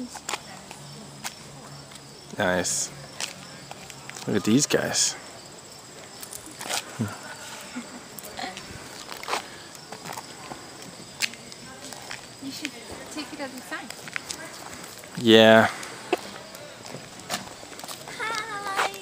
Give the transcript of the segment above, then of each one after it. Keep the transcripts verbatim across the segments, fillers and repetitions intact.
Nice. Look at these guys. You should take it as a sign. Yeah. Hi.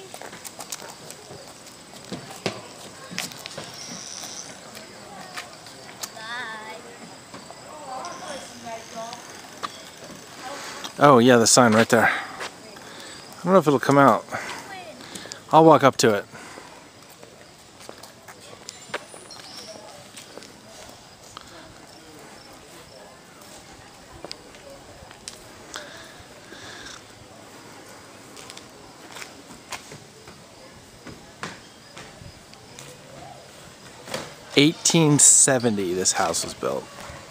Oh yeah, the sign right there. I don't know if it'll come out. I'll walk up to it. eighteen seventy this house was built.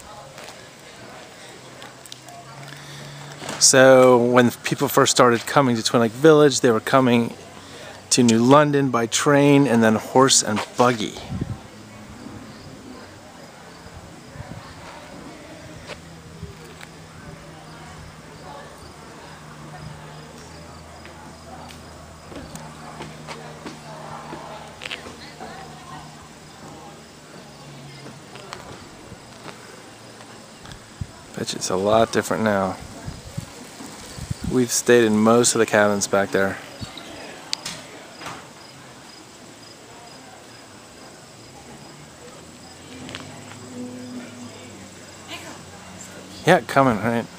So when people first started coming to Twin Lake Village, they were coming to New London by train and then horse and buggy. Bet you it's a lot different now. We've stayed in most of the cabins back there. Yeah, coming, right?